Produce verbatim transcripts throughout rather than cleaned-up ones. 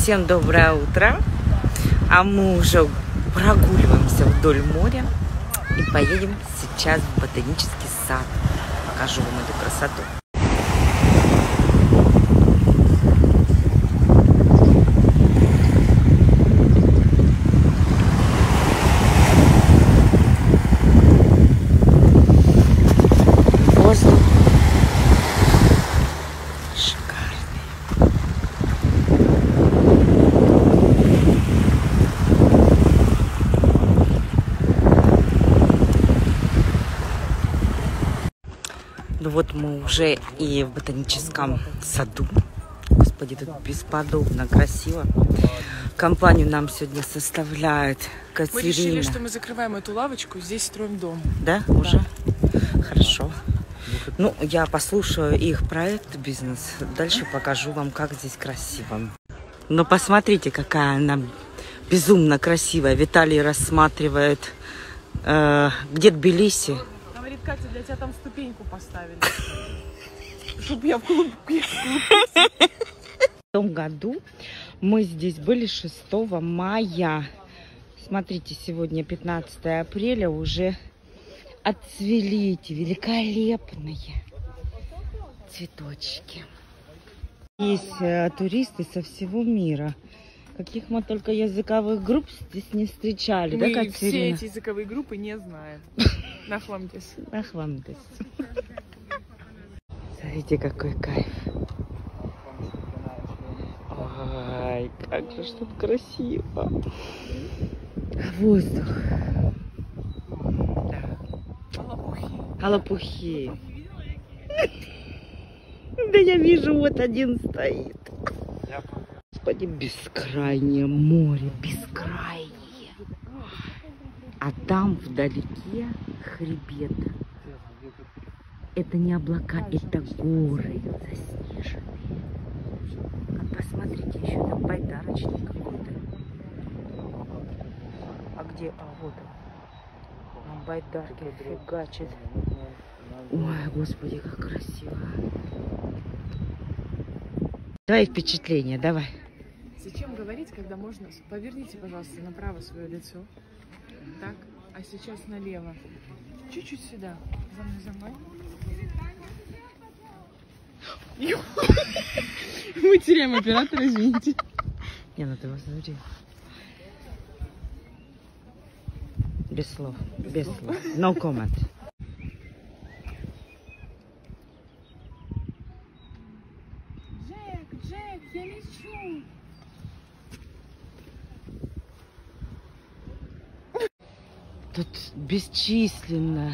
Всем доброе утро. А мы уже прогуливаемся вдоль моря и поедем сейчас в ботанический сад. Покажу вам эту красоту. Воздух шикарный. Ну вот мы уже и в ботаническом саду. Господи, тут бесподобно красиво. Компанию нам сегодня составляет Катерина. Мы решили, что мы закрываем эту лавочку, здесь строим дом. Да? Да. Уже? Хорошо. Ну, я послушаю их проект, бизнес. Дальше покажу вам, как здесь красиво. Но посмотрите, какая она безумно красивая. Виталий рассматривает, э, где Тбилиси. Говорит, Катя, для тебя там ступеньку поставили. Чтобы я в клуб. В том году мы здесь были шестого мая. Смотрите, сегодня пятнадцатое апреля, уже отцвели эти великолепные цветочки. Есть э, туристы со всего мира. Каких мы только языковых групп здесь не встречали, Мы да, Катерина? все эти языковые группы не знаем. Нахламтесь. Нахвамтесь. Смотрите, какой кайф. Ой, как же ж тут красиво. Воздух. Да. Алопухи. Да я вижу, вот один стоит. Господи, бескрайнее море, бескрайнее. А там вдалеке хребет. Это не облака, это горы заснеженные. А посмотрите, еще там байдарочник какой-то. А где? А вот он. На байдарке фигачит. Ой, господи, как красиво. Давай впечатление, давай. Зачем говорить, когда можно... Поверните, пожалуйста, направо свое лицо. Так, а сейчас налево. Чуть-чуть сюда. За мной, за мной. Мы теряем оператора, извините. Не, ну ты его смотри. Без слов. Без слов. No comment. Джек, Джек, я лечу. Тут бесчисленно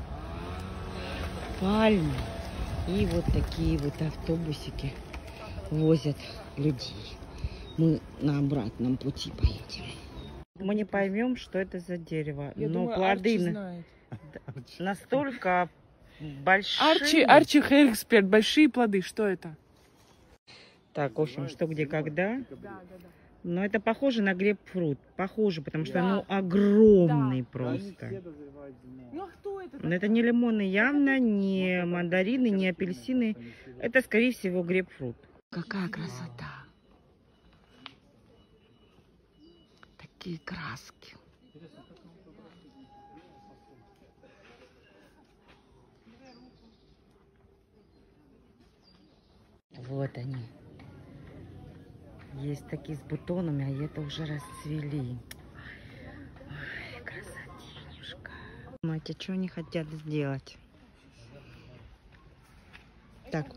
пальмы. И вот такие вот автобусики возят людей. Мы на обратном пути поедем. Мы не поймем, что это за дерево. Я но думаю, плоды Арчи на- знает. настолько большие. Арчи, Арчи Hair Expert, большие плоды, что это? Так, в общем, что, где, когда. Да, да, да. Но это похоже на грейпфрут. Похоже, потому что Да. ну огромный Да. просто. Ну а кто это? Но это не лимоны явно, не мандарины, не апельсины. Это, скорее всего, грейпфрут. Какая красота. Такие краски. Вот они. Есть такие с бутонами, а это уже расцвели. Ой, красотища. Смотрите, что они хотят сделать. Так.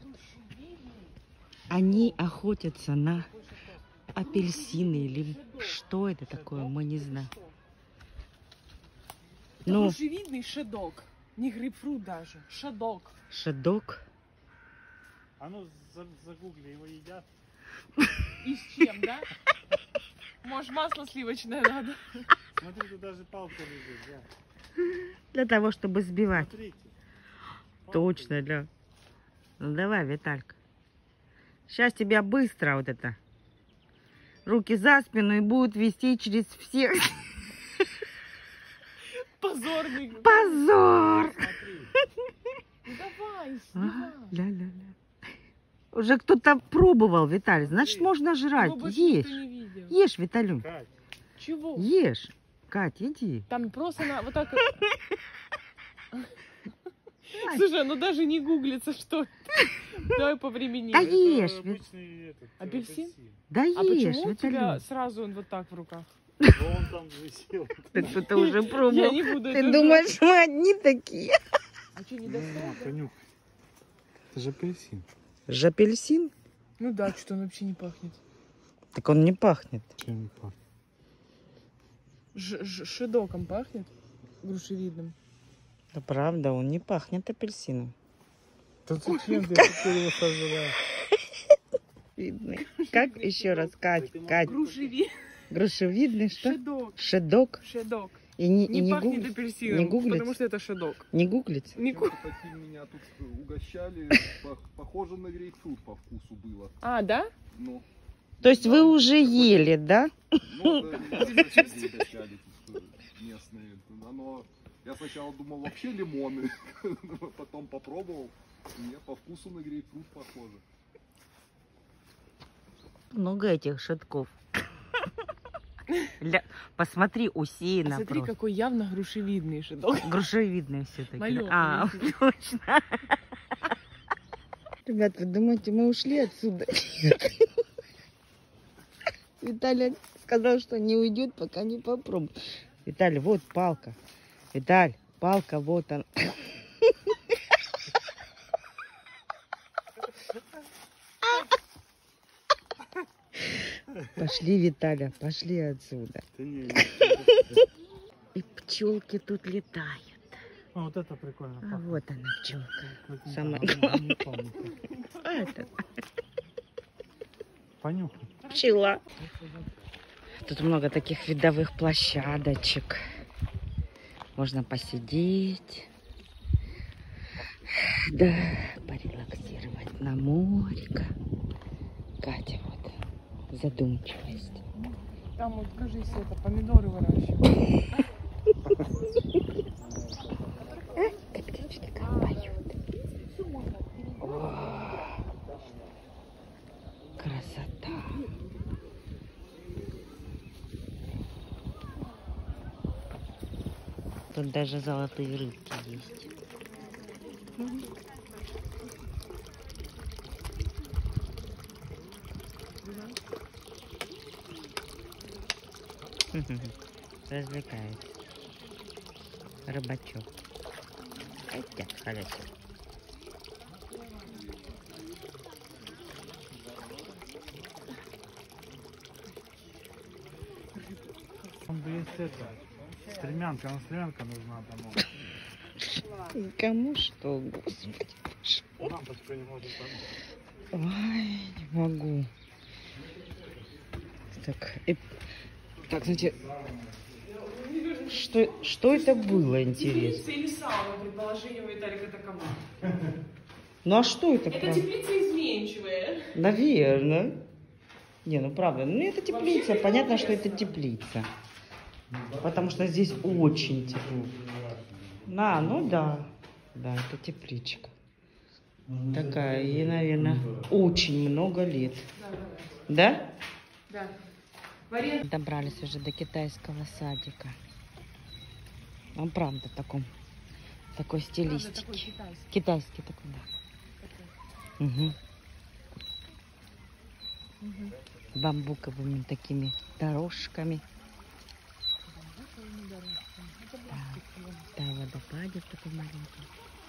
Они охотятся на апельсины или что это такое, мы не знаем. Это Ну, ружевидный шедок. Не грейпфрут даже. Шедок. шедок. А ну загугли, его едят. И с чем, да? Может, масло сливочное надо? Смотри, тут даже палка лежит, да. Для того, чтобы сбивать. Смотрите. Точно, да. Ну давай, Виталька. Сейчас тебя быстро вот это. Руки за спину и будут вести через всех. Позорный. Позор! Смотри. Ну давай, Ага, снимай. ля-ля-ля. Уже кто-то пробовал, Виталий. Значит, можно жрать. Его больше Ешь. никто не видел. Ешь, Виталю. Кать, Чего? Ешь. Кать, иди. Там просто на вот так. Слушай, ну даже не гуглится, что это. Давай по времени. Да это ешь, обычный этот, э, Апельсин? Да А ешь, почему у тебя Виталю. сразу он вот так в руках? Но он там висел. Ты кто-то уже Я пробовал. не буду Ты это думаешь, мы одни такие? знать. А что, не На, достал? понюхай. Это же апельсин. Жапельсин? Ну да, что он вообще не пахнет. Так он не пахнет. Чем не пахнет? Ж- ж- Шедоком пахнет? Грушевидным. Да правда, он не пахнет апельсином. Да зачем ты теперь его сожрал? Видный. Как еще раз, Кать, Кать. Грушевид. Грушевидный что? Шедок. Шедок. Шедок. И не, и Не не, пахнет гугл- апельсином, не гуглить? потому что это шедок. не гуглить? Не ку- Такие меня тут угощали, по- похоже на грейпфрут по вкусу было. А, да? Ну, То есть вы уже ели, да? ну да, меня соседи угощали тут э, местные. Оно, я сначала думал вообще лимоны, потом попробовал, мне по вкусу на грейпфрут похоже. Много этих шедков. Ля- Посмотри, усеяно Смотри, просто. какой явно грушевидный шедок. Грушевидные все-таки. Малёный, А, если- точно. Ребят, вы думаете, мы ушли отсюда? Виталий сказал, что не уйдет, пока не попробует. Виталий, вот палка. Виталь, палка, вот она. Пошли, Виталя, пошли отсюда. Да не, И пчелки тут летают. а, вот это прикольно А пахнет. вот она, пчелка. Вот не Самое знаю, главное. не помню. А это Понюхай. пчела. Тут много таких видовых площадочек. Можно посидеть. Да, порелаксировать на море. Катя, вот, задумчивость. Там вот, кажись, это помидоры выращивают. Как птички как поют. О, красота. Тут даже золотые рыбки есть. Развлекается. Рыбачок. Хотя, хорошо. Там бы есть это. Стремянка, но стремянка нужна там. Кому что, господи. Лампочка не может там. Ой, не могу. Так, и- так, значит, что, что это было, интересно? Теплица или сауна, предположение у Виталика таково. Ну а что это? Это правда? теплица изменчивая. Наверное. Не, ну правда, ну это теплица, Вообще, понятно, интересно. что это теплица. Потому что здесь очень тепло. На, ну да, да, это тепличка. Такая, ей, наверное, очень много лет. Да, да, Да? да. В аренду. Добрались уже до китайского садика. Он правда в таком, такой Правда, стилистики. такой китайский. Китайский такой, да. Угу. Мгм. Бамбуковыми такими дорожками. Бамбуковыми дорожками. Это Да. пластик. Да, водопадик такой маленький.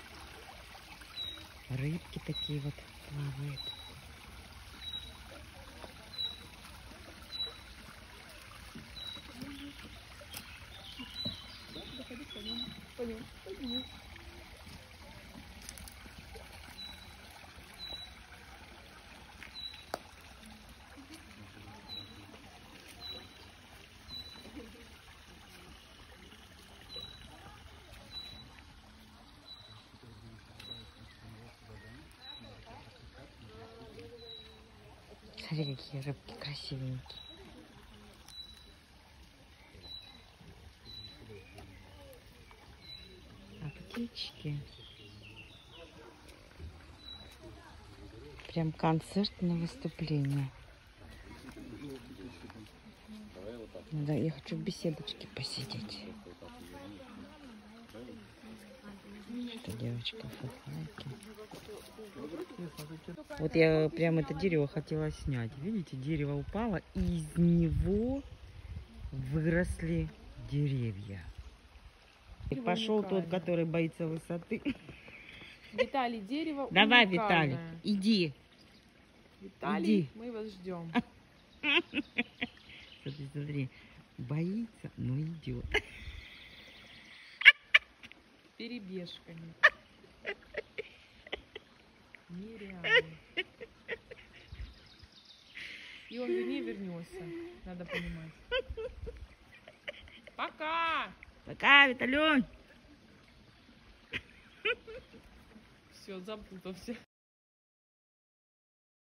Рыбки такие вот плавают. Пойдем, пойдем. Смотри, какие рыбки красивенькие. А птички. Прям концертное выступление. Да, я хочу в беседочке посидеть. Что девочка в фуфайке. Вот я прям это дерево хотела снять. Видите, дерево упало, и из него выросли деревья. И пошел тот, который боится высоты. Виталий, дерево Давай, уникальное. Виталик, иди. Виталий, Иди. мы вас ждем. Смотри, смотри. Боится, но идет. Перебежками. Нереально. И он не вернется, надо понимать. Пока! Пока, Виталюнь. Все, запутался.